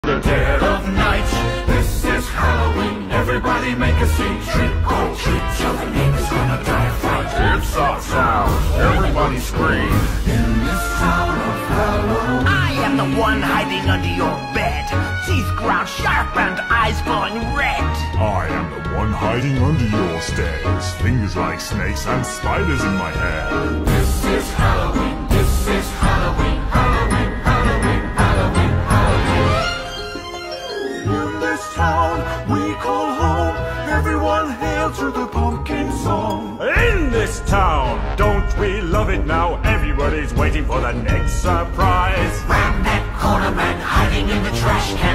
The dead of night, this is Halloween. Everybody make a scene, trick or treat. Tell the neighbors gonna die of fright. It's our sound, everybody scream. In this town of Halloween, I am the one hiding under your bed, teeth ground sharp and eyes glowing red. I am the one hiding under your stairs, fingers like snakes and spiders in my hair. this is Halloween, this is Halloween, Halloween, Halloween, Halloween, Halloween. In this town we call home, everyone hail to the pumpkin song. In this town, don't we love it now? Everybody's waiting for the next surprise. Ram that corner man hiding in the trash can.